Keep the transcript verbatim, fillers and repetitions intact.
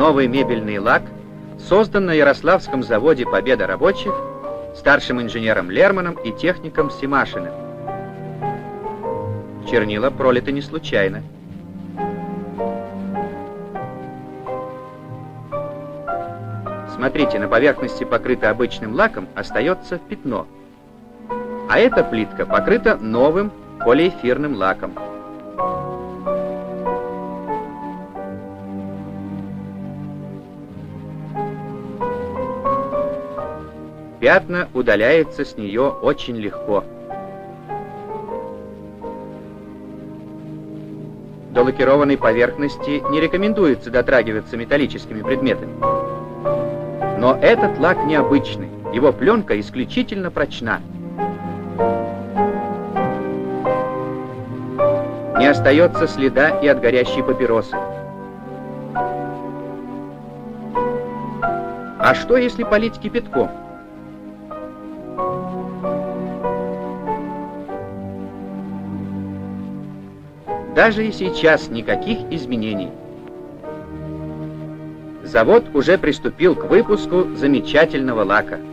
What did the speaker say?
Новый мебельный лак создан на Ярославском заводе «Победа рабочих» старшим инженером Лерманом и техником Семашиным. Чернила пролиты не случайно. Смотрите, на поверхности, покрытой обычным лаком, остается пятно. А эта плитка покрыта новым полиэфирным лаком. Пятна удаляются с нее очень легко. До лакированной поверхности не рекомендуется дотрагиваться металлическими предметами. Но этот лак необычный, его пленка исключительно прочна. Не остается следа и от горящей папиросы. А что, если полить кипятком? Даже и сейчас никаких изменений. Завод уже приступил к выпуску замечательного лака.